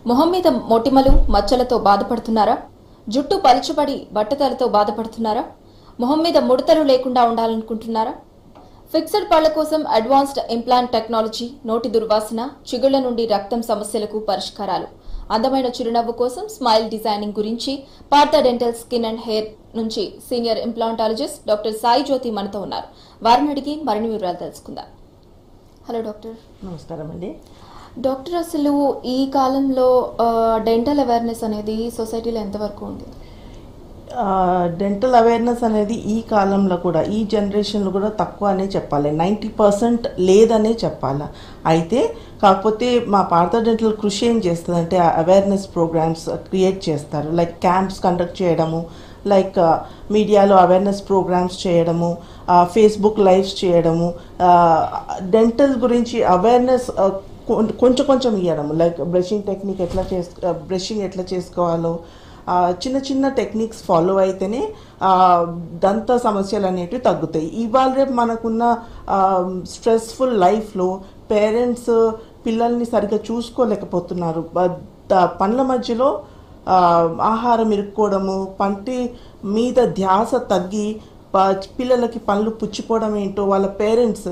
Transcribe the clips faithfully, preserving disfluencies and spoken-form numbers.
మొహం మీద మొటిమలు మచ్చలతో బాధపడుతున్నారా? జుట్టు పలుచబడి బట్టతలతో బాధపడుతున్నారా? మొహం మీద ముడతలు లేకుండా ఉండాలనుకుంటున్నారా? ఫిక్స్డ్ పళ్ల కోసం అడ్వాన్స్డ్ ఇంప్లాంట్ టెక్నాలజీ, నోటి దుర్వాసన, చిగుళ్ల నుండి రక్తం సమస్యలకు పరిష్కారాలు, అందమైన చిరునవ్వు కోసం స్మైల్ డిజైనింగ్ గురించి Partha dental skin and hair నుంచి senior implantologist doctor Sai Jyothi మనతో ఉన్నారు. వారిని అడిగి మరిన్ని వివరాలు తెలుసుకుందాం. Hello doctor. నమస్కారం అండి. డాక్టర్, అసలు ఈ కాలంలో డెంటల్ అవేర్నెస్ అనేది సొసైటీలో ఎంతవరకు ఉంది? డెంటల్ అవేర్నెస్ అనేది ఈ కాలంలో కూడా, ఈ జనరేషన్లో కూడా తక్కువ అనే చెప్పాలి. నైంటీ పర్సెంట్ లేదనే చెప్పాలి. అయితే కాకపోతే మా పార్థ డెంటల్ కృషి ఏం చేస్తుందంటే అవేర్నెస్ ప్రోగ్రామ్స్ క్రియేట్ చేస్తారు. లైక్ క్యాంప్స్ కండక్ట్ చేయడము, లైక్ మీడియాలో అవేర్నెస్ ప్రోగ్రామ్స్ చేయడము, ఫేస్బుక్ లైవ్స్ చేయడము, డెంటల్ గురించి అవేర్నెస్ కొంచెం కొంచెం ఇవ్వడము. లైక్ బ్రషింగ్ టెక్నిక్ ఎట్లా చేసు బ్రషింగ్ ఎట్లా చేసుకోవాలో, చిన్న చిన్న టెక్నిక్స్ ఫాలో అయితేనే దంత సమస్యలు అనేటివి తగ్గుతాయి. ఇవాళ రేపు మనకున్న స్ట్రెస్ఫుల్ లైఫ్లో పేరెంట్స్ పిల్లల్ని సరిగ్గా చూసుకోలేకపోతున్నారు. పండ్ల మధ్యలో ఆహారం ఇరుక్కోవడము, పంటి మీద ధ్యాస తగ్గి పిల్లలకి పళ్ళు పుచ్చిపోవడం ఏంటో వాళ్ళ పేరెంట్స్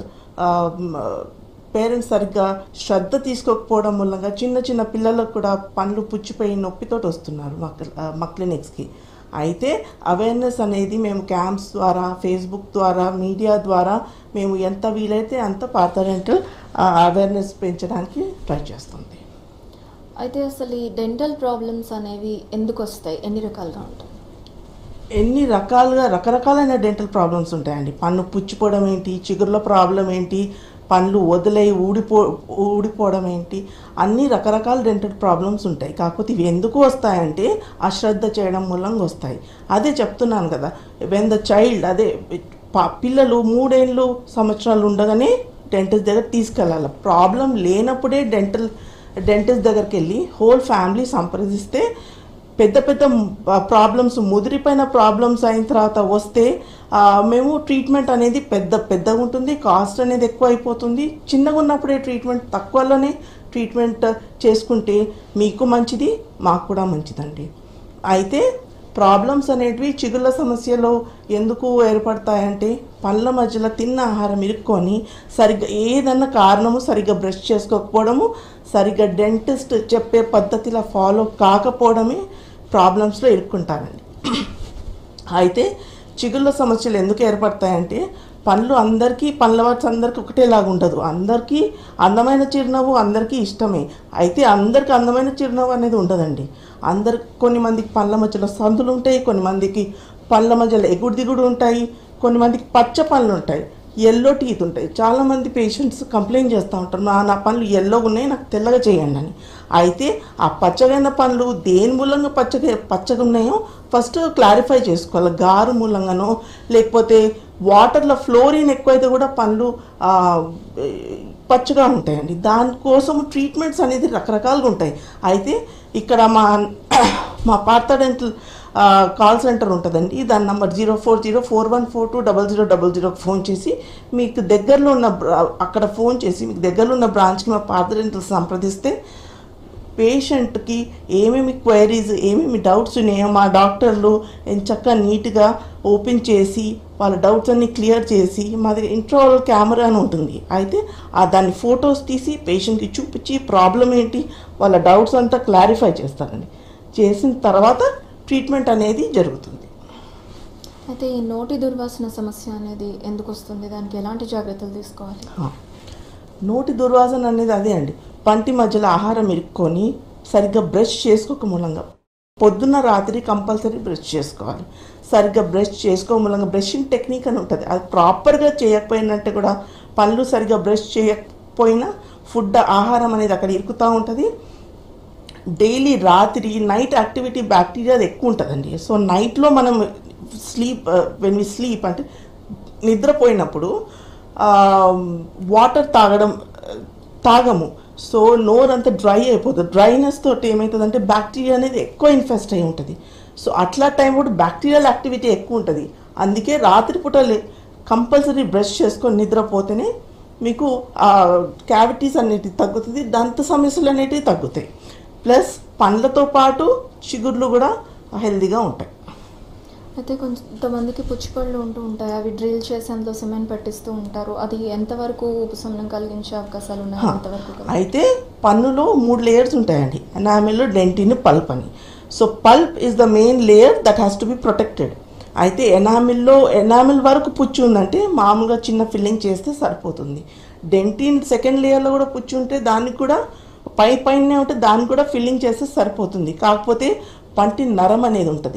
పేరెంట్స్ సరిగ్గా శ్రద్ధ తీసుకోకపోవడం మూలంగా చిన్న చిన్న పిల్లలకు కూడా పండ్లు పుచ్చిపోయి నొప్పితోటి వస్తున్నారు మా మా క్లినిక్స్కి. అయితే అవేర్నెస్ అనేది మేము క్యాంప్స్ ద్వారా, ఫేస్బుక్ ద్వారా, మీడియా ద్వారా మేము ఎంత వీలైతే అంత పార్థ డెంటల్ అవేర్నెస్ పెంచడానికి ట్రై చేస్తుంది. అయితే అసలు ఈ డెంటల్ ప్రాబ్లమ్స్ అనేవి ఎందుకు వస్తాయి? ఎన్ని రకాలుగా ఉంటాయి? ఎన్ని రకాలుగా రకరకాలైన డెంటల్ ప్రాబ్లమ్స్ ఉంటాయండి. పన్ను పుచ్చిపోవడం ఏంటి, చిగురుల ప్రాబ్లం ఏంటి, పండ్లు వదిలై ఊడిపో ఊడిపోవడం ఏంటి, అన్ని రకరకాల డెంటల్ ప్రాబ్లమ్స్ ఉంటాయి. కాకపోతే ఇవి ఎందుకు వస్తాయంటే అశ్రద్ధ చేయడం మూలంగా వస్తాయి. అదే చెప్తున్నాను కదా, వెన్ ద చైల్డ్, అదే పిల్లలు మూడేళ్ళు సంవత్సరాలు ఉండగానే డెంటిస్ట్ దగ్గర తీసుకెళ్ళాలి. ప్రాబ్లం లేనప్పుడే డెంటల్ డెంటిస్ట్ దగ్గరికి వెళ్ళి హోల్ ఫ్యామిలీ సంప్రదిస్తే పెద్ద పెద్ద ప్రాబ్లమ్స్, ముదిరిపోయిన ప్రాబ్లమ్స్ అయిన తర్వాత వస్తే మేము ట్రీట్మెంట్ అనేది పెద్ద పెద్దగా ఉంటుంది, కాస్ట్ అనేది ఎక్కువ అయిపోతుంది. చిన్నగా ఉన్నప్పుడే ట్రీట్మెంట్ తక్కువలోనే ట్రీట్మెంట్ చేసుకుంటే మీకు మంచిది, మాకు కూడా మంచిదండి. అయితే ప్రాబ్లమ్స్ అనేటివి చిగుళ్ళ సమస్యలో ఎందుకు ఏర్పడతాయంటే పళ్ళ మధ్యలో తిన్న ఆహారం ఇరుక్కొని సరిగ్గా ఏదన్నా కారణము సరిగ్గా బ్రష్ చేసుకోకపోవడము, సరిగ్గా డెంటిస్ట్ చెప్పే పద్ధతిలో ఫాలో కాకపోవడమే ప్రాబ్లమ్స్లో ఇరుక్కుంటారండి. అయితే చిగుళ్ళ సమస్యలు ఎందుకు ఏర్పడతాయంటే పళ్ళు అందరికీ, పళ్ళ వాట్స్ అందరికీ ఒకటేలాగా ఉండదు. అందరికీ అందమైన చిరునవ్వు అందరికీ ఇష్టమే. అయితే అందరికీ అందమైన చిరునవ్వు అనేది ఉండదండి. అందరు కొన్ని మందికి పళ్ళ మధ్యలో సందులు ఉంటాయి, కొన్ని మందికి పళ్ళ మధ్యలో ఎగుడు దిగుడు ఉంటాయి, కొన్ని మందికి పచ్చ పళ్ళు ఉంటాయి, ఎల్లో టీత్ ఉంటాయి. చాలామంది పేషెంట్స్ కంప్లైంట్ చేస్తూ ఉంటారు, నా నా పళ్ళు ఎల్లోగా ఉన్నాయి, నాకు తెల్లగా చేయండి అని. అయితే ఆ పచ్చగైన పళ్ళు దేని మూలంగా పచ్చగా పచ్చగా ఉన్నాయో ఫస్ట్ క్లారిఫై చేసుకోవాలి. గారు మూలంగానో లేకపోతే వాటర్లో ఫ్లోరిన్ ఎక్కువైతే కూడా పళ్ళు పచ్చగా ఉంటాయండి. దానికోసం ట్రీట్మెంట్స్ అనేది రకరకాలుగా ఉంటాయి. అయితే ఇక్కడ మా మా పార్థ డెంటల్ కాల్ సెంటర్ ఉంటుందండి. దాని number zero four zero four one four two double zero double జీరోకి ఫోన్ చేసి మీకు దగ్గరలో ఉన్న అక్కడ ఫోన్ చేసి మీకు దగ్గరలో ఉన్న బ్రాంచ్కి మా పార్థ డెంటల్ సంప్రదిస్తే పేషెంట్కి ఏమేమి క్వైరీస్, ఏమేమి డౌట్స్ ఉన్నాయో మా డాక్టర్లు చక్కగా నీట్గా ఓపెన్ చేసి వాళ్ళ డౌట్స్ అన్నీ క్లియర్ చేసి, మా దగ్గర ఇంట్రోల్ కెమెరా అని ఉంటుంది. అయితే ఆ దాన్ని ఫొటోస్ తీసి పేషెంట్కి చూపించి ప్రాబ్లం ఏంటి, వాళ్ళ డౌట్స్ అంతా క్లారిఫై చేస్తారండి. చేసిన తర్వాత ట్రీట్మెంట్ అనేది జరుగుతుంది. అయితే ఈ నోటి దుర్వాసన సమస్య అనేది ఎందుకు వస్తుంది? దానికి ఎలాంటి జాగ్రత్తలు తీసుకోవాలి? నోటి దుర్వాసన అనేది అదే అండి, పంటి మధ్యలో ఆహారం ఇరుక్కొని సరిగ్గా బ్రష్ చేసుకోక మూలంగా, పొద్దున్న రాత్రి కంపల్సరీ బ్రష్ చేసుకోవాలి. సరిగ్గా బ్రష్ చేసుకో మూలంగా బ్రషింగ్ టెక్నిక్ అని ఉంటుంది, అది ప్రాపర్గా చేయకపోయినంటే కూడా పళ్ళు సరిగ్గా బ్రష్ చేయకపోయినా ఫుడ్ ఆహారం అనేది అక్కడ ఇరుకుతూ ఉంటుంది. డైలీ రాత్రి నైట్ యాక్టివిటీ బ్యాక్టీరియా అది ఎక్కువ ఉంటుందండి. సో నైట్లో మనం స్లీప్ వెన్ వి స్లీప్ అంటే నిద్రపోయినప్పుడు వాటర్ తాగడం తాగము. సో నోరు అంతా డ్రై అయిపోతుంది. డ్రైనెస్ తోటి ఏమవుతుందంటే బ్యాక్టీరియా అనేది ఎక్కువ ఇన్ఫెస్ట్ అయి ఉంటుంది. సో అట్లా టైం కూడా బ్యాక్టీరియల్ యాక్టివిటీ ఎక్కువ ఉంటుంది. అందుకే రాత్రిపూట కంపల్సరీ బ్రష్ చేసుకొని నిద్రపోతేనే మీకు క్యావిటీస్ అనేటివి తగ్గుతుంది, దంత సమస్యలు అనేటివి తగ్గుతాయి. ప్లస్ పండ్లతో పాటు చిగుర్లు కూడా హెల్దీగా ఉంటాయి. అయితే కొంతమందికి పుచ్చిపళ్ళు ఉంటూ ఉంటాయి, అవి డ్రిల్ చేసి అందులో సిమెంట్ పట్టిస్తూ ఉంటారు, అది ఎంతవరకు ఉపశమనం కలిగించే అవకాశాలు ఉన్నాయి? ఎంతవరకు? అయితే పన్నులో మూడు లేయర్స్ ఉంటాయండి, ఎనామిల్, డెంటిన్, పల్ప్ అని. So pulp is the main layer that has to be protected. అయితే ఎనామిల్లో ఎనామిల్ వరకు పుచ్చు ఉందంటే మామూలుగా చిన్న ఫిల్లింగ్ చేస్తే సరిపోతుంది. డెంటిన్ సెకండ్ లేయర్లో కూడా పుచ్చు ఉంటే దానికి కూడా పై పైనే ఉంటే దాన్ని కూడా ఫిల్లింగ్ చేస్తే సరిపోతుంది. కాకపోతే పంటి నరం అనేది ఉంటుంది,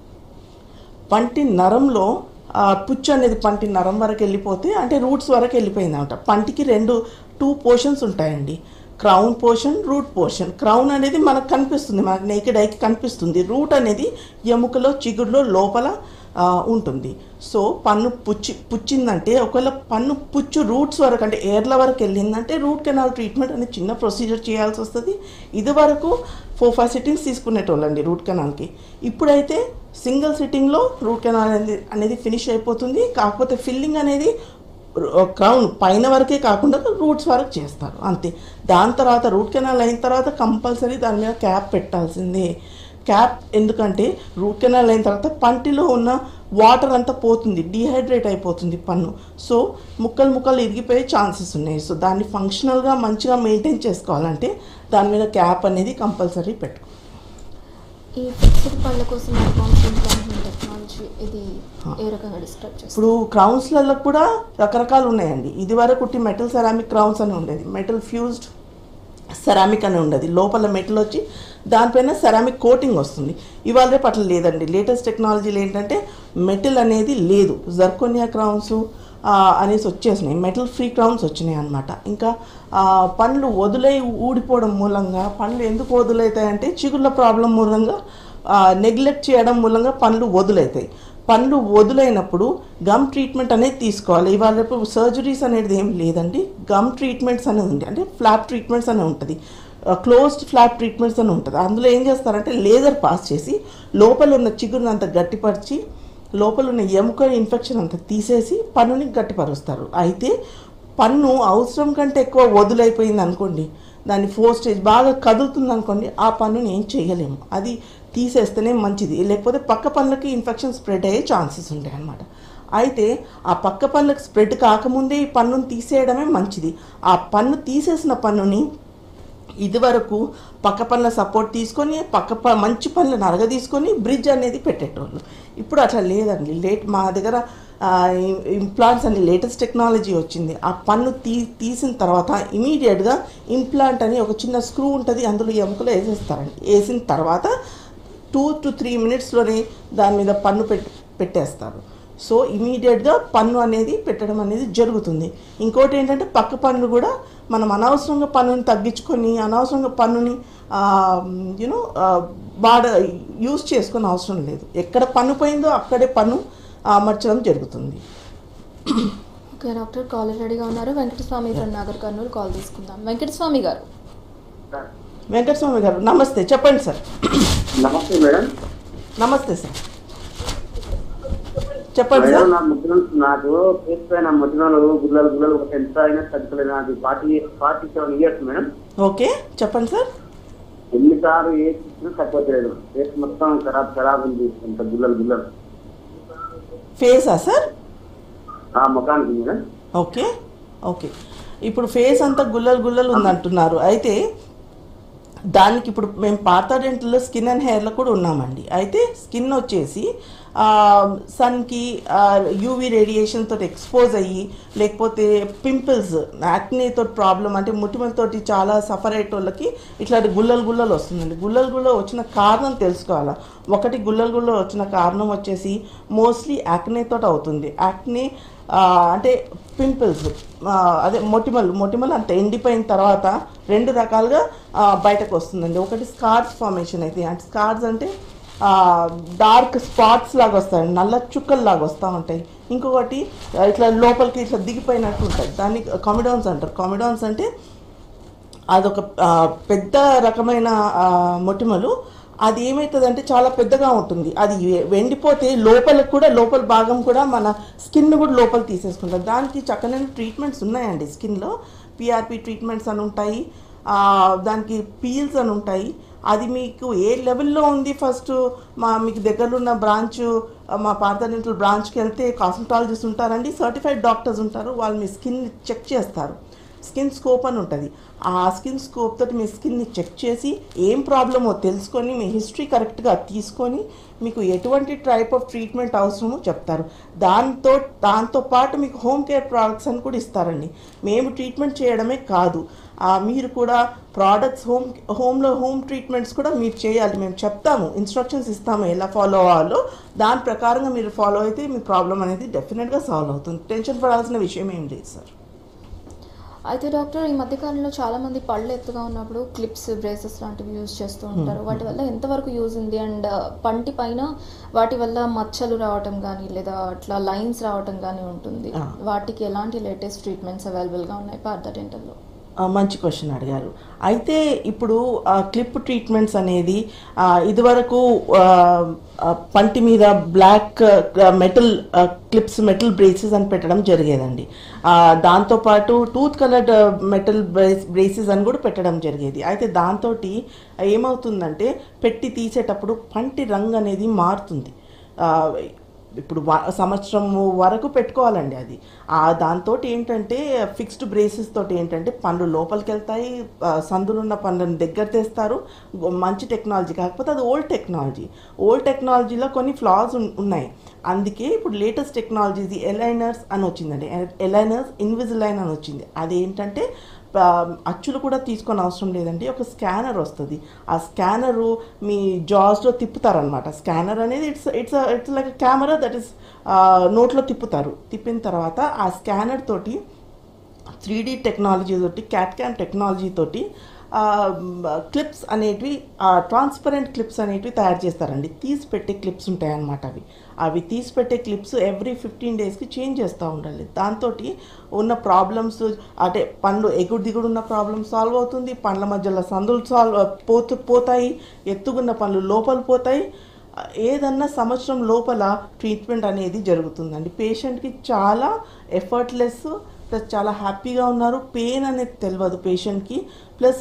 పంటి నరంలో పుచ్చు అనేది పంటి నరం వరకు వెళ్ళిపోతే అంటే రూట్స్ వరకు వెళ్ళిపోయింది అనమాట. పంటికి రెండు టూ పోర్షన్స్ ఉంటాయండి, crown portion, root portion. Crown అనేది మనకు కనిపిస్తుంది, మనకు నేకెడ్ ఐకి కనిపిస్తుంది. రూట్ అనేది ఎముకలో చిగురులో లోపల ఉంటుంది. సో పన్ను పుచ్చి పుచ్చిందంటే ఒకవేళ పన్ను పుచ్చు రూట్స్ వరకు అంటే ఎయిర్ల వరకు వెళ్ళిందంటే రూట్ కెనాల్ ట్రీట్మెంట్ అనే చిన్న ప్రొసీజర్ చేయాల్సి వస్తుంది. ఇది వరకు ఫోర్ ఫైవ్ సిట్టింగ్స్ తీసుకునేటోళ్ళండి రూట్ కెనాల్కి. ఇప్పుడైతే సింగిల్ సిట్టింగ్లో రూట్ కెనాల్ అనేది అనేది ఫినిష్ అయిపోతుంది. కాకపోతే ఫిల్లింగ్ అనేది క్రౌన్ పైన వరకే కాకుండా రూట్స్ వరకు చేస్తారు అంతే. దాని తర్వాత రూట్ కెనాల్ అయిన తర్వాత కంపల్సరీ దాని మీద క్యాప్ పెట్టాల్సిందే. క్యాప్ ఎందుకంటే రూట్ కెనాల్ అయిన తర్వాత పంటిలో ఉన్న వాటర్ అంతా పోతుంది, డీహైడ్రేట్ అయిపోతుంది పన్ను. సో ముక్కలు ముక్కలు ఇరిగిపోయే ఛాన్సెస్ ఉన్నాయి. సో దాన్ని ఫంక్షనల్గా మంచిగా మెయింటైన్ చేసుకోవాలంటే దాని మీద క్యాప్ అనేది కంపల్సరీ పెట్టుకోవాలి. ఈ ఫిక్స్డ్ పళ్ళ కోసం టెక్నాలజీ ఇది ఏ రకంగా డిస్క్రైబ్ చేస్తారు? ఇప్పుడు క్రౌన్స్లలో కూడా రకరకాలు ఉన్నాయండి. ఇది వరకు కుట్టి మెటల్ సెరామిక్ క్రౌన్స్ అని ఉండేది, మెటల్ ఫ్యూజ్డ్ సెరామిక్ అని ఉండేది. లోపల మెటల్ వచ్చి దానిపైన సెరామిక్ కోటింగ్ వస్తుంది. ఇవాళ రేపు అట్లా లేదండి. లేటెస్ట్ టెక్నాలజీలు ఏంటంటే మెటల్ అనేది లేదు, జర్కోనియా క్రౌన్స్ అనేసి వచ్చేసినాయి, మెటల్ ఫ్రీ క్రౌన్స్ వచ్చినాయి అనమాట. ఇంకా పండ్లు వదులై ఊడిపోవడం మూలంగా, పండ్లు ఎందుకు వదులవుతాయంటే చిగుళ్ళ ప్రాబ్లం మూలంగా, నెగ్లెక్ట్ చేయడం మూలంగా పండ్లు వదులవుతాయి. పండ్లు వదులైనప్పుడు గమ్ ట్రీట్మెంట్ అనేది తీసుకోవాలి. ఇవాళ రేపు సర్జరీస్ అనేది ఏం లేదండి, గమ్ ట్రీట్మెంట్స్ అనేది ఉంది, అంటే ఫ్లాప్ ట్రీట్మెంట్స్ అనేది ఉంటుంది, క్లోజ్డ్ ఫ్లాప్ ట్రీట్మెంట్స్ అని ఉంటుంది. అందులో ఏం చేస్తారంటే లేజర్ పాస్ చేసి లోపల ఉన్న చిగురుని అంతా గట్టిపరిచి లోపల ఉన్న ఎముక ఇన్ఫెక్షన్ అంతా తీసేసి పన్నుని గట్టిపరుస్తారు. అయితే పన్ను అవసరం కంటే ఎక్కువ వదులైపోయింది అనుకోండి, దాన్ని ఫోర్ స్టేజ్ బాగా కదులుతుంది అనుకోండి, ఆ పన్నుని ఏం చేయలేము, అది తీసేస్తేనే మంచిది. లేకపోతే పక్క పళ్ళకి ఇన్ఫెక్షన్ స్ప్రెడ్ అయ్యే ఛాన్సెస్ ఉంటాయి అన్నమాట. అయితే ఆ పక్క పళ్ళకి స్ప్రెడ్ కాకముందే ఈ పన్నుని తీసేయడమే మంచిది. ఆ పన్ను తీసేసిన పన్నుని ఇదివరకు పక్క పళ్ళ సపోర్ట్ తీసుకొని పక్క ప మంచి పళ్ళ నరగ తీసుకొని బ్రిడ్జ్ అనేది పెట్టేటోళ్ళు. ఇప్పుడు అట్లా లేదండి. లేట్ మా దగ్గర ఇంప్లాంట్స్ అని లేటెస్ట్ టెక్నాలజీ వచ్చింది. ఆ పన్ను తీ తీసిన తర్వాత ఇమీడియట్గా ఇంప్లాంట్ అని ఒక చిన్న స్క్రూ ఉంటుంది, అందులో ఎముకలు వేసేస్తారండి. వేసిన తర్వాత టూ టు త్రీ మినిట్స్లోనే దాని మీద పన్ను పెట్టి పెట్టేస్తారు. సో ఇమీడియట్గా పన్ను అనేది పెట్టడం అనేది జరుగుతుంది. ఇంకోటి ఏంటంటే పక్క పన్ను కూడా మనం అనవసరంగా పన్నుని తగ్గించుకొని అనవసరంగా పన్నుని యూనో వాడ యూజ్ చేసుకొని అవసరం లేదు. ఎక్కడ పన్ను పోయిందో అక్కడే పన్ను అమర్చడం జరుగుతుంది. ఓకే డాక్టర్, కాల్ రెడీగా ఉన్నారు. వెంకటస్వామి ఫ్రమ్ నాగర్ కర్నూలు కాల్ తీసుకుందాం. వెంకటస్వామి గారు వెంకటస్వామి గారు నమస్తే, చెప్పండి సార్. నమస్తే మేడం. నమస్తే సార్, చెప్పండి సార్. నాకు ఫేస్ పైన మొటిమలు గుల్లలు గుల్లలు ఒక ఎంత అయినా తగ్గలేదు. నాకు forty forty seven years madam. Okay చెప్పండి సార్. ఎన్నిసార్లు ఏ చూసినా తగ్గట్లేదు, ఫేస్ మొత్తం ఖరాబ్ ఖరాబ్ ఉంది, ఎంత గుల్లలు గుల్లలు. ఫేసా సార్? ముఖానికి మేడం. ఓకే ఓకే ఇప్పుడు ఫేస్ అంతా గుల్లలు గుల్లలు ఉందంటున్నారు. అయితే దానికి ఇప్పుడు మేము పాత డెంటల్లో స్కిన్ అండ్ హెయిర్లో కూడా ఉన్నామండి. అయితే స్కిన్ వచ్చేసి సన్కి యూవీ రేడియేషన్ తోటి ఎక్స్పోజ్ అయ్యి లేకపోతే పింపుల్స్ యాక్నేతో ప్రాబ్లం అంటే ముటిమలతోటి చాలా సఫర్ అయ్యే వాళ్ళకి ఇట్లాంటి గుల్లలు గుల్లలు వస్తుందండి. గుల్లలు గుల్లలు వచ్చిన కారణం తెలుసుకోవాలా. ఒకటి గుల్లలు గుల్లలు వచ్చిన కారణం వచ్చేసి మోస్ట్లీ యాక్నేతో అవుతుంది. యాక్నే అంటే పింపుల్స్ అదే మొటిమలు మొటిమలు అంత ఎండిపోయిన తర్వాత రెండు రకాలుగా బయటకు వస్తుందండి. ఒకటి స్కార్స్ ఫార్మేషన్ అయితే, అంటే స్కార్స్ అంటే డార్క్ స్పాట్స్ లాగా వస్తాయి, నల్ల చుక్కలు లాగా వస్తూ ఉంటాయి. ఇంకొకటి ఇట్లా లోపలికి ఇట్లా దిగిపోయినట్టు ఉంటుంది, దాన్ని కామిడాన్స్ అంటారు. కామిడాన్స్ అంటే అదొక పెద్ద రకమైన మొటిమలు. అది ఏమవుతుందంటే చాలా పెద్దగా ఉంటుంది, అది వెండిపోతే లోపలికి కూడా లోపల భాగం కూడా మన స్కిన్ కూడా లోపల తీసేసుకుంటారు. దానికి చక్కనైన ట్రీట్మెంట్స్ ఉన్నాయండి. స్కిన్లో పిఆర్పి ట్రీట్మెంట్స్ అని ఉంటాయి, దానికి పీల్స్ అని ఉంటాయి. అది మీకు ఏ లెవెల్లో ఉంది ఫస్ట్ మా మీకు దగ్గరలో ఉన్న బ్రాంచ్ మా పార్థడెంటల్ బ్రాంచ్కి వెళ్తే కాస్మెటాలజిస్ట్ ఉంటారండి, సర్టిఫైడ్ డాక్టర్స్ ఉంటారు, వాళ్ళు మీ స్కిన్ చెక్ చేస్తారు. స్కిన్ స్కోప్ అని ఉంటుంది. ఆ స్కిన్ స్కోప్ తోటి మీ స్కిన్ని చెక్ చేసి ఏం ప్రాబ్లమో తెలుసుకొని మీ హిస్టరీ కరెక్ట్గా తీసుకొని మీకు ఎటువంటి టైప్ ఆఫ్ ట్రీట్మెంట్ అవసరమో చెప్తారు. దాంతో దాంతో పాటు మీకు హోమ్ కేర్ ప్రోడక్ట్స్ అని కూడా ఇస్తారండి. మేము ట్రీట్మెంట్ చేయడమే కాదు, మీరు కూడా ప్రోడక్ట్స్ హోమ్ హోమ్లో హోమ్ ట్రీట్మెంట్స్ కూడా మీరు చేయాలి. మేము చెప్తాము, ఇన్స్ట్రక్షన్స్ ఇస్తాము ఎలా ఫాలో అవ్వాలో. దాని ప్రకారంగా మీరు ఫాలో అయితే మీ ప్రాబ్లం అనేది డెఫినెట్గా సాల్వ్ అవుతుంది. టెన్షన్ పడాల్సిన విషయం ఏం లేదు సార్. అయితే డాక్టర్, ఈ మధ్యకాలంలో చాలామంది పళ్ళు ఎత్తుగా ఉన్నప్పుడు క్లిప్స్, బ్రేసెస్ లాంటివి యూజ్ చేస్తూ ఉంటారు. వాటి వల్ల ఎంతవరకు యూజ్ ఉంది? అండ్ పంటి పైన వాటి వల్ల మచ్చలు రావటం కానీ లేదా అట్లా లైన్స్ రావటం కానీ ఉంటుంది. వాటికి ఎలాంటి లేటెస్ట్ ట్రీట్మెంట్స్ అవైలబుల్గా ఉన్నాయి పార్థడెంటల్లో? మంచి క్వశ్చన్ అడిగారు. అయితే ఇప్పుడు క్లిప్ ట్రీట్మెంట్స్ అనేది ఇదివరకు పంటి మీద black metal clips, metal braces అని పెట్టడం జరిగేదండి. దాంతోపాటు tooth coloured metal brace braces అని కూడా పెట్టడం జరిగేది. అయితే దాంతో ఏమవుతుందంటే పెట్టి తీసేటప్పుడు పంటి రంగు అనేది మారుతుంది. ఇప్పుడు సంవత్సరం వరకు పెట్టుకోవాలండి అది. దాంతో ఏంటంటే ఫిక్స్డ్ బ్రేసెస్ తోటి ఏంటంటే పండ్లు లోపలికి వెళ్తాయి, సందులున్న పండ్లను దగ్గర తెస్తారు. మంచి టెక్నాలజీ, కాకపోతే అది ఓల్డ్ టెక్నాలజీ. ఓల్డ్ టెక్నాలజీలో కొన్ని ఫ్లాస్ ఉన్నాయి. అందుకే ఇప్పుడు లేటెస్ట్ టెక్నాలజీ ఎలైనర్స్ అని వచ్చిందండి. ఎలైనర్స్ ఇన్విజిలైన్ అని వచ్చింది. అదేంటంటే అచ్చులు కూడా తీసుకొని అవసరం లేదండి, ఒక స్కానర్ వస్తుంది. ఆ స్కానరు మీ జాస్లో తిప్పుతారనమాట. స్కానర్ అనేది it's it's it's like camera that is నోట్లో తిప్పుతారు. తిప్పిన తర్వాత ఆ స్కానర్ తోటి త్రీ డీ టెక్నాలజీ తోటి, క్యాట్ క్యామ్ టెక్నాలజీ తోటి క్లిప్స్ అనేటివి, ట్రాన్స్పరెంట్ క్లిప్స్ అనేటివి తయారు చేస్తారండి. తీసి పెట్టే క్లిప్స్ ఉంటాయన్నమాట. అవి అవి తీసి పెట్టే క్లిప్స్ ఎవ్రీ ఫిఫ్టీన్ డేస్కి చేంజ్ చేస్తూ ఉండాలి. దాంతో ఉన్న ప్రాబ్లమ్స్ అంటే పండ్లు ఎగుడు దిగుడు ఉన్న ప్రాబ్లమ్స్ సాల్వ్ అవుతుంది. పండ్ల మధ్యలో సందులు సాల్వ్ పోతూ పోతాయి, ఎత్తుకున్న పండ్లు లోపల పోతాయి. ఏదన్నా సంవత్సరం లోపల ట్రీట్మెంట్ అనేది జరుగుతుందండి. పేషెంట్కి చాలా ఎఫర్ట్లెస్ ప్లస్ చాలా హ్యాపీగా ఉన్నారు. పెయిన్ అనేది తెలియదు పేషెంట్కి. ప్లస్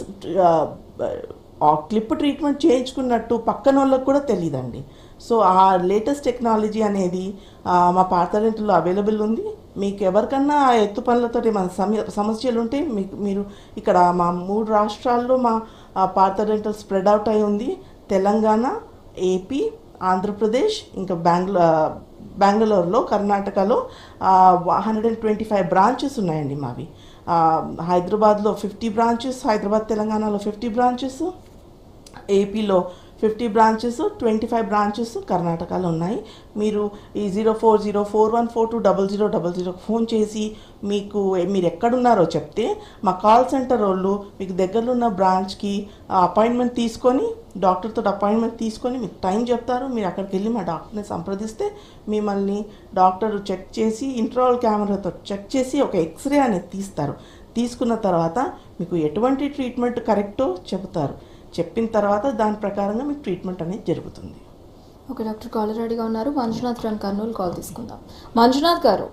క్లిప్ ట్రీట్మెంట్ చేయించుకున్నట్టు పక్కన వాళ్ళకి కూడా తెలియదండి. సో ఆ లేటెస్ట్ టెక్నాలజీ అనేది మా పార్థడెంటల్లో అవైలబుల్ ఉంది. మీకు ఎవరికన్నా ఆ ఎత్తు పనులతో మన సమస్యలు ఉంటే మీకు మీరు ఇక్కడ మా మూడు రాష్ట్రాల్లో మా పార్థడెంటల్ స్ప్రెడ్ అవుట్ అయి ఉంది. తెలంగాణ, ఏపీ, ఆంధ్రప్రదేశ్, ఇంకా బెంగళూరు బెంగళూరులో, కర్ణాటకలో hundred and twenty five branches ఉన్నాయండి మావి. హైదరాబాద్లో ఫిఫ్టీ బ్రాంచెస్, హైదరాబాద్ తెలంగాణలో ఫిఫ్టీ బ్రాంచెస్, ఏపీలో fifty branches, twenty five branches కర్ణాటకలో ఉన్నాయి. మీరు ఈ zero four zero four one four two double zero double జీరోకి ఫోన్ చేసి మీకు మీరు ఎక్కడున్నారో చెప్తే మా కాల్ సెంటర్ వాళ్ళు మీకు దగ్గరలో ఉన్న బ్రాంచ్కి అపాయింట్మెంట్ తీసుకొని, డాక్టర్తో అపాయింట్మెంట్ తీసుకొని మీకు టైం చెప్తారు. మీరు అక్కడికి వెళ్ళి మా డాక్టర్ని సంప్రదిస్తే మిమ్మల్ని డాక్టర్ చెక్ చేసి ఇంట్రాల్ కెమెరాతో చెక్ చేసి ఒక ఎక్స్రే అనేది తీస్తారు. తీసుకున్న తర్వాత మీకు ఎటువంటి ట్రీట్మెంట్ కరెక్టో చెబుతారు. చెప్పిన తర్వాత దాని ప్రకారంగా మీకు ట్రీట్మెంట్ అనేది జరుగుతుంది. ఓకే డాక్టర్, కాలర్ రెడీగా ఉన్నారు. మంజునాథ్ ఫ్రమ్ కర్నూలు కాల్ తీసుకుందాం. మంజునాథ్ గారు,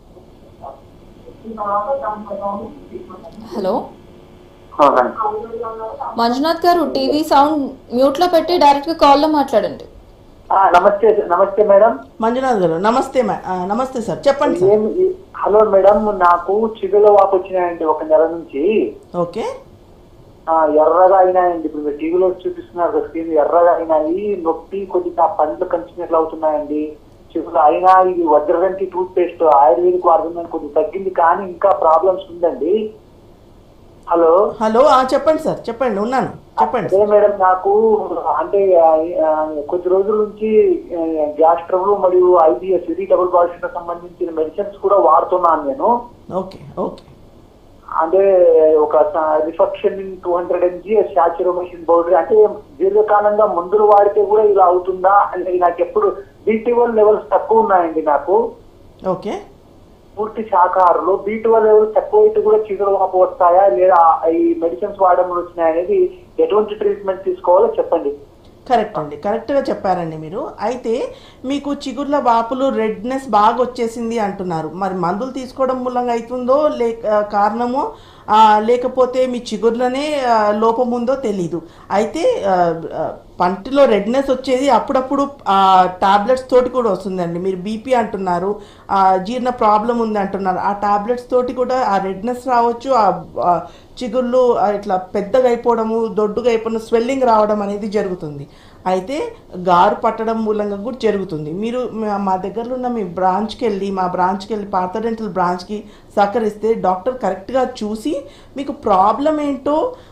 హలో. మంజునాథ్ గారు, టీవీ సౌండ్ మ్యూట్ లో పెట్టి డైరెక్ట్ గా కాల్ లో మాట్లాడండి. నమస్తే నమస్తే మేడం. మంజునాథ్ గారు నమస్తే. నమస్తే సార్, చెప్పండి సార్. హలో మేడం, నాకు చిగుళ్ళ వాపు వచ్చినాయండి ఒక నెల నుంచి. ఓకే. ఎర్రగా అయినాయండి. ఇప్పుడు మీరు టీవీలో చూపిస్తున్నారు కదా స్క్రీన్, ఎర్రగా అయినాయి. నొప్పి కొద్దిగా పండ్లు కంచినట్లు అవుతున్నాయండి. చిగురు అయినా ఇది వజ్రగంటి టూత్ పేస్ట్ ఆయుర్వేదిక్ వాడుతుందని కొద్దిగా తగ్గింది, కానీ ఇంకా ప్రాబ్లమ్స్ ఉందండి. హలో హలో చెప్పండి సార్, చెప్పండి, ఉన్నాను, చెప్పండి. అదే మేడం, నాకు అంటే కొద్ది రోజుల నుంచి గ్యాస్ ట్రబుల్ మరియు ఐబిఎస్ ఇది డబుల్ బాడీకి సంబంధించిన మెడిసిన్స్ కూడా వాడుతున్నాను నేను. Okay okay. అంటే ఒక రిఫక్షన్ టూ హండ్రెడ్ ఎంజీ సాచురోమేషన్ పౌడర్, అంటే దీర్ఘకాలంగా మందులు వాడితే కూడా ఇలా అవుతుందా అంటే నాకు ఎప్పుడు బీ ట్వెల్వ్ లెవెల్స్ తక్కువ ఉన్నాయండి నాకు. ఓకే. పూర్తి శాకాహారులు బీ ట్వెల్వ్ లెవెల్స్ తక్కువ అయితే కూడా చిగురు వాపు వస్తాయా లేదా ఈ మెడిసిన్స్ వాడడం వచ్చినాయి అనేది ఎటువంటి ట్రీట్మెంట్ తీసుకోవాలో చెప్పండి. కరెక్ట్ అండి, కరెక్ట్గా చెప్పారండి మీరు. అయితే మీకు చిగుర్ల వాపులు రెడ్నెస్ బాగా వచ్చేసింది అంటున్నారు. మరి మందులు తీసుకోవడం మూలంగా అవుతుందో లేక కారణమో లేకపోతే మీ చిగుర్లోనే లోపం ఉందో తెలీదు. అయితే పంటిలో రెడ్నెస్ వచ్చేది అప్పుడప్పుడు టాబ్లెట్స్ తోటి కూడా వస్తుందండి. మీరు బీపీ అంటున్నారు, జీర్ణ ప్రాబ్లం ఉంది అంటున్నారు, ఆ టాబ్లెట్స్ తోటి కూడా ఆ రెడ్నెస్ రావచ్చు, ఆ చిగుళ్ళు ఇట్లా పెద్దగా అయిపోవడము, దొడ్డుగా అయిపోవడం, స్వెల్లింగ్ రావడం అనేది జరుగుతుంది. అయితే గారు పట్టడం మూలంగా కూడా జరుగుతుంది. మీరు మా దగ్గరలో ఉన్న మీ బ్రాంచ్కి వెళ్ళి మా బ్రాంచ్కి వెళ్ళి పార్థ డెంటల్ బ్రాంచ్కి సహకరిస్తే డాక్టర్ కరెక్ట్గా చూసి మీకు ప్రాబ్లం ఏంటో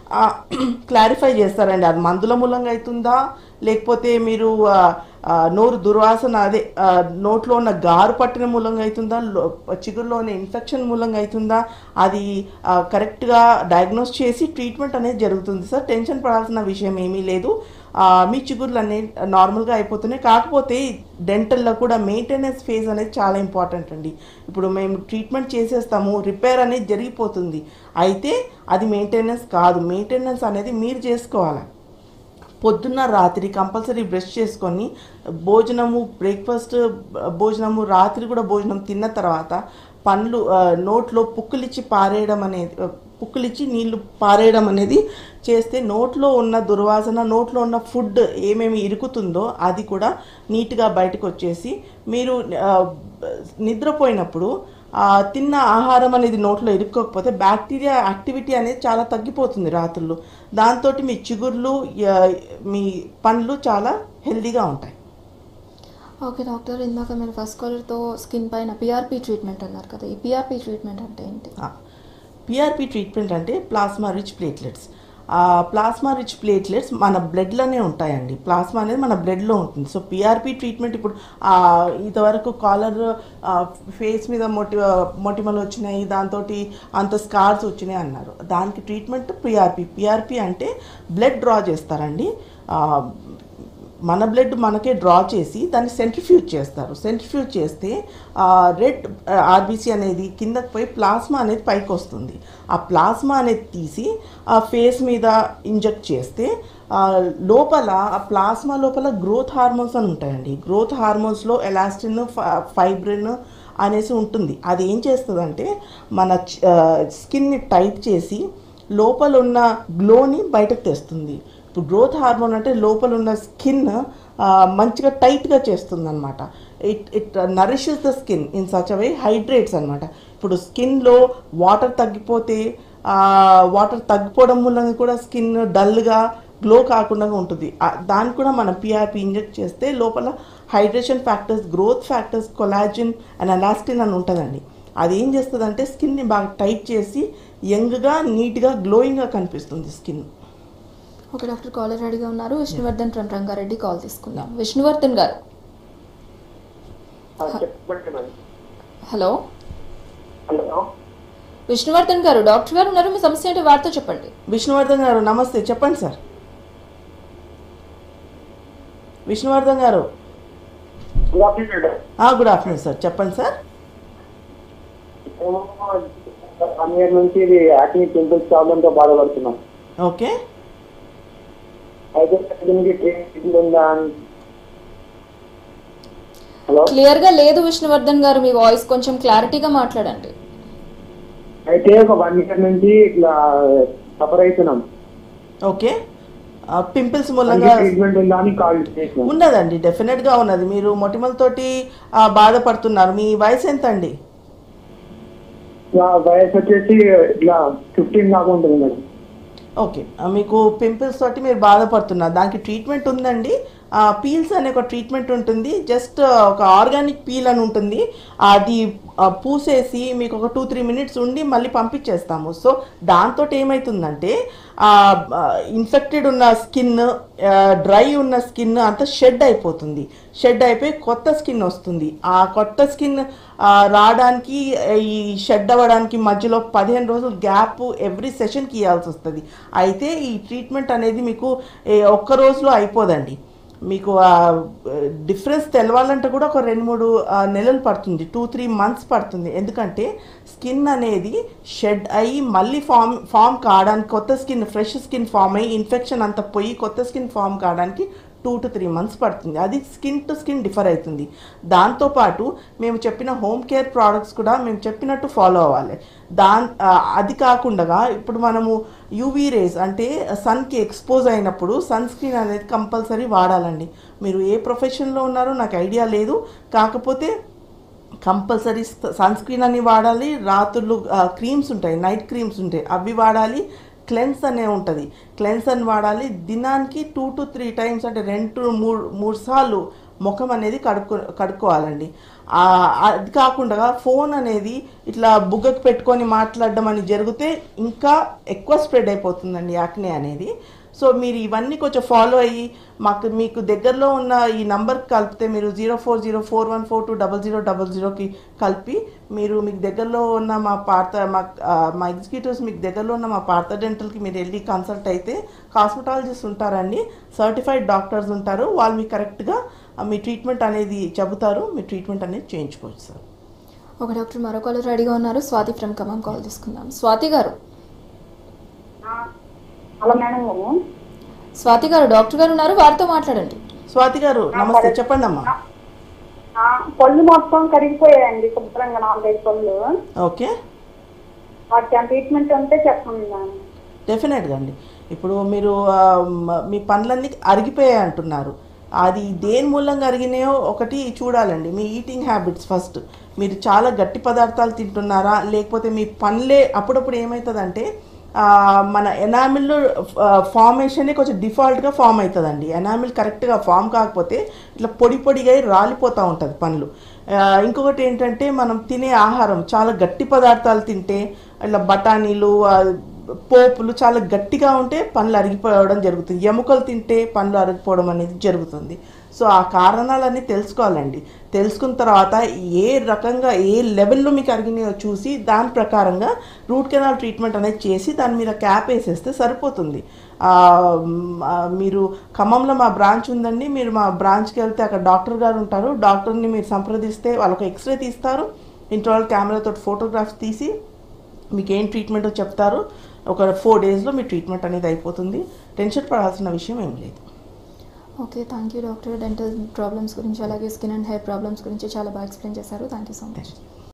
క్లారిఫై చేస్తారండి. అది మందుల మూలంగా అవుతుందా, లేకపోతే మీరు నోరు దుర్వాసన అదే నోట్లో ఉన్న గారు పట్టిన మూలంగా అవుతుందా, చిగురులో ఉన్న ఇన్ఫెక్షన్ మూలంగా అవుతుందా, అది కరెక్ట్గా డయాగ్నోస్ చేసి ట్రీట్మెంట్ అనేది జరుగుతుంది సార్. టెన్షన్ పడాల్సిన విషయం ఏమీ లేదు. మీ చిగుర్లు అనేవి నార్మల్గా అయిపోతున్నాయి. కాకపోతే డెంటల్లో కూడా మెయింటెనెన్స్ ఫేజ్ అనేది చాలా ఇంపార్టెంట్ అండి. ఇప్పుడు మేము ట్రీట్మెంట్ చేసేస్తాము, రిపేర్ అనేది జరిగిపోతుంది, అయితే అది మెయింటెనెన్స్ కాదు. మెయింటెనెన్స్ అనేది మీరు చేసుకోవాలి. పొద్దున్న రాత్రి కంపల్సరీ బ్రష్ చేసుకొని భోజనము, బ్రేక్ఫాస్ట్ భోజనము, రాత్రి కూడా భోజనం తిన్న తర్వాత పండ్లు నోట్లో పుక్కులిచ్చి పారేయడం అనేది పుక్కులిచ్చి నీళ్లు పారేయడం అనేది చేస్తే నోట్లో ఉన్న దుర్వాసన, నోట్లో ఉన్న ఫుడ్ ఏమేమి ఇరుకుతుందో అది కూడా నీట్గా బయటకు వచ్చేసి మీరు నిద్రపోయినప్పుడు తిన్న ఆహారం అనేది నోట్లో ఇరుక్కోకపోతే బ్యాక్టీరియా యాక్టివిటీ అనేది చాలా తగ్గిపోతుంది రాత్రులు. దాంతో మీ చిగుర్లు, మీ పండ్లు చాలా హెల్దీగా ఉంటాయి. ఓకే డాక్టర్, ఇందాక మీరు ఫస్ట్ కాలర్తో స్కిన్ పైన పిఆర్పి ట్రీట్మెంట్ అన్నారు కదా, ఈ పిఆర్పి ట్రీట్మెంట్ అంటే ఏంటి? పిఆర్పి ట్రీట్మెంట్ అంటే plasma rich platelets. Plasma rich platelets మన బ్లడ్లోనే ఉంటాయండి. ప్లాస్మా అనేది మన బ్లడ్లో ఉంటుంది. సో పిఆర్పి ట్రీట్మెంట్ ఇప్పుడు ఇంతవరకు కాలర్ ఫేస్ మీద మొటి మొటిమలు వచ్చినాయి, దాంతో అంత స్కార్స్ వచ్చినాయి అన్నారు. దానికి ట్రీట్మెంట్ పిఆర్పి. పిఆర్పి అంటే బ్లడ్ డ్రా చేస్తారండి. మన బ్లడ్ మనకే డ్రా చేసి దాన్ని సెంట్రిఫ్యూజ్ చేస్తారు. సెంట్రిఫ్యూజ్ చేస్తే రెడ్ ఆర్బీసీ అనేది కిందకి పోయి ప్లాస్మా అనేది పైకి వస్తుంది. ఆ ప్లాస్మా అనేది తీసి ఆ ఫేస్ మీద ఇంజెక్ట్ చేస్తే లోపల ఆ ప్లాస్మా లోపల గ్రోత్ హార్మోన్స్ అని ఉంటాయండి. గ్రోత్ హార్మోన్స్లో ఎలాస్టిన్, ఫైబ్రిన్ అనేసి ఉంటుంది. అది ఏం చేస్తుందంటే మన స్కిన్ని టైట్ చేసి లోపల ఉన్న గ్లోని బయటకు తెస్తుంది. ఇప్పుడు గ్రోత్ హార్మోన్ అంటే లోపల ఉన్న స్కిన్ మంచిగా టైట్గా చేస్తుంది అనమాట. It it nourishes the skin in such a way, hydrates అనమాట. ఇప్పుడు స్కిన్లో వాటర్ తగ్గిపోతే వాటర్ తగ్గిపోవడం వల్ల కూడా స్కిన్ డల్గా గ్లో కాకుండా ఉంటుంది. దానికి కూడా మనం పిఆర్పి ఇంజెక్ట్ చేస్తే లోపల hydration factors, growth factors, collagen and elastin అని ఉంటుందండి. అది ఏం చేస్తుందంటే స్కిన్ని బాగా టైట్ చేసి యంగ్గా, నీట్గా, గ్లోయింగ్గా కనిపిస్తుంది స్కిన్. ఓకే డాక్టర్, కాలర్ రెడీగా ఉన్నారు. విష్ణువర్ధన్ ఫ్రమ్ రంగారెడ్డి కాల్ తీసుకుందాం. విష్ణువర్ధన్ గారు, హలో. హలో విష్ణువర్ధన్ గారు, డాక్టర్ గారు ఉన్నారు, మీ సమస్య ఏంటో వారితో చెప్పండి. విష్ణువర్ధన్ గారు నమస్తే, చెప్పండి సార్. విష్ణువర్ధన్ గారు గుడ్ ఆఫ్టర్నూన్ సార్, చెప్పండి సార్. వన్ ఇయర్ నుంచి ఇది యాక్ని పింపుల్స్ ప్రాబ్లంతో బాధపడుతున్నాం. ఓకే, క్లియర్ గా లేదు విష్ణువర్ధన్ గారు, మీ వాయిస్ కొంచెం క్లారిటీగా మాట్లాడండి. అయితే ఒక వన్ ఇయర్ నుంచి ఇట్లా సఫర్ అవుతున్నాం. ఓకే, పింపుల్స్ మూలంగా ట్రీట్మెంట్ ఉందా అని కాల్ చేసినాం. ఉన్నదండి, డెఫినెట్ గా ఉన్నది. మీరు మొటిమలతోటి బాధపడుతున్నారు. మీ వయసు ఎంత అండి? వయసు వచ్చేసి ఇట్లా ఫిఫ్టీన్ దాకా ఉంటుంది మేడం. ఓకే, మీకు పింపుల్స్ తోటి మీరు బాధపడుతున్నారు, దానికి ట్రీట్మెంట్ ఉందండి. పీల్స్ అనే ఒక ట్రీట్మెంట్ ఉంటుంది. జస్ట్ ఒక ఆర్గానిక్ పీల్ అని ఉంటుంది, అది పూసేసి మీకు ఒక టూ త్రీ మినిట్స్ ఉండి మళ్ళీ పంపించేస్తాము. సో దాంతో ఏమవుతుందంటే ఇన్ఫెక్టెడ్ ఉన్న స్కిన్, డ్రై ఉన్న స్కిన్ అంతా షెడ్ అయిపోతుంది. షెడ్ అయిపోయి కొత్త స్కిన్ వస్తుంది. ఆ కొత్త స్కిన్ రావడానికి, ఈ షెడ్ అవ్వడానికి మధ్యలో పదిహేను రోజులు గ్యాప్ ఎవ్రీ సెషన్కి ఇవ్వాల్సి వస్తుంది. అయితే ఈ ట్రీట్మెంట్ అనేది మీకు ఒక్క రోజులో అయిపోదండి. మీకు డిఫరెన్స్ తెలవాలంటే కూడా ఒక రెండు మూడు నెలలు పడుతుంది, టూ త్రీ మంత్స్ పడుతుంది. ఎందుకంటే స్కిన్ అనేది షెడ్ అయ్యి మళ్ళీ ఫామ్ ఫామ్ కావడానికి, కొత్త స్కిన్, ఫ్రెష్ స్కిన్ ఫామ్ అయ్యి ఇన్ఫెక్షన్ అంతా పోయి కొత్త స్కిన్ ఫామ్ కావడానికి టూ టు త్రీ మంత్స్ పడుతుంది. అది స్కిన్ టు స్కిన్ డిఫర్ అవుతుంది. దాంతోపాటు మేము చెప్పిన హోమ్ కేర్ ప్రోడక్ట్స్ కూడా మేము చెప్పినట్టు ఫాలో అవ్వాలి. దాన్ అది కాకుండా ఇప్పుడు మనము యూవీ రేస్ అంటే సన్కి ఎక్స్పోజ్ అయినప్పుడు సన్ స్క్రీన్ అనేది కంపల్సరీ వాడాలండి. మీరు ఏ ప్రొఫెషన్లో ఉన్నారో నాకు ఐడియా లేదు, కాకపోతే కంపల్సరీ సన్ స్క్రీన్ అని వాడాలి. రాత్రులు క్రీమ్స్ ఉంటాయి, నైట్ క్రీమ్స్ ఉంటాయి, అవి వాడాలి. క్లెన్స్ అనే ఉంటుంది, క్లెన్స్ అని వాడాలి. దినానికి టూ టు త్రీ టైమ్స్ అంటే రెండు మూడు మూడు సార్లు ముఖం అనేది కడుక్కో కడుక్కోవాలండి. అది కాకుండా ఫోన్ అనేది ఇట్లా బుగ్గకు పెట్టుకొని మాట్లాడడం అని జరిగితే ఇంకా ఎక్కువ స్ప్రెడ్ అయిపోతుందండి యాక్నే అనేది. సో మీరు ఇవన్నీ కొంచెం ఫాలో అయ్యి మాకు మీకు దగ్గరలో ఉన్న ఈ నంబర్కి కలిపితే మీరు zero four zero four one four two double zero double జీరోకి కలిపి మీరు మీకు దగ్గరలో ఉన్న మా పార్త మా మా ఎగ్జిక్యూటివ్స్ మీకు దగ్గరలో ఉన్న మా పార్త డెంటల్కి మీరు వెళ్ళి కన్సల్ట్ అయితే కాస్మెటాలజిస్ట్ ఉంటారండి, సర్టిఫైడ్ డాక్టర్స్ ఉంటారు. వాళ్ళు మీకు కరెక్ట్గా మీ ట్రీట్మెంట్ అనేది చెబుతారు, మీ ట్రీట్మెంట్ అనేది చేయించుకోవచ్చు సార్. ఒక డాక్టర్ మరో కాలర్ రెడీగా ఉన్నారు. స్వాతి ఫ్రమ్ ఖమ్మం కాల్ తీసుకుందాం. స్వాతి గారు. హలో మేడం గారు. స్వాతి గారు, డాక్టర్ గారు ఉన్నారు, వారితో మాట్లాడండి. స్వాతి గారు నమస్తే, చెప్పండి అమ్మా. పళ్ళు మొత్తం కరిగిపోయాయండి, శుభ్రంగా నాలుగైదు పళ్ళు. ఓకే, వాటి ట్రీట్మెంట్ ఉంటే చెప్పండి మేడం. డెఫినెట్గా అండి. ఇప్పుడు మీరు మీ పనులన్నీ అరిగిపోయాయి అంటున్నారు, అది దేని మూలంగా అరిగినాయో ఒకటి చూడాలండి. మీ ఈటింగ్ హ్యాబిట్స్ ఫస్ట్. మీరు చాలా గట్టి పదార్థాలు తింటున్నారా, లేకపోతే మీ పనులే అప్పుడప్పుడు ఏమవుతుందంటే మన ఎనామిల్ ఫార్మేషనే కొంచెం డిఫాల్ట్గా ఫామ్ అవుతుందండి. ఎనామిల్ కరెక్ట్గా ఫామ్ కాకపోతే ఇట్లా పొడి పొడిగా రాలిపోతూ ఉంటుంది పనులు. ఇంకొకటి ఏంటంటే మనం తినే ఆహారం చాలా గట్టి పదార్థాలు తింటే ఇట్లా బఠానీలు పోపులు చాలా గట్టిగా ఉంటే పండ్లు అరిగిపోవడం జరుగుతుంది. ఎముకలు తింటే పండ్లు అరిగిపోవడం అనేది జరుగుతుంది. సో ఆ కారణాలన్నీ తెలుసుకోవాలండి. తెలుసుకున్న తర్వాత ఏ రకంగా ఏ లెవెల్లో మీకు అరిగినాయో చూసి దాని ప్రకారంగా రూట్ కెనాల్ ట్రీట్మెంట్ అనేది చేసి దాని మీద క్యాప్ వేసేస్తే సరిపోతుంది. మీరు ఖమ్మంలో మా బ్రాంచ్ ఉందండి, మీరు మా బ్రాంచ్కి వెళ్తే అక్కడ డాక్టర్ గారు ఉంటారు. డాక్టర్ని మీరు సంప్రదిస్తే వాళ్ళకి ఎక్స్రే తీస్తారు, ఇంటర్వల్ కెమెరాతో ఫోటోగ్రాఫ్స్ తీసి మీకు ఏం ట్రీట్మెంటో చెప్తారు. ఒక ఫోర్ డేస్లో మీ ట్రీట్మెంట్ అనేది అయిపోతుంది. టెన్షన్ పడాల్సిన విషయం ఏం లేదు. Okay, thank you doctor. Dental problems గురించి అలాగే స్కిన్ అండ్ హెయిర్ ప్రాబ్లమ్స్ గురించి చాలా బాగా ఎక్స్ప్లెయిన్ చేశారు. Thank you so much.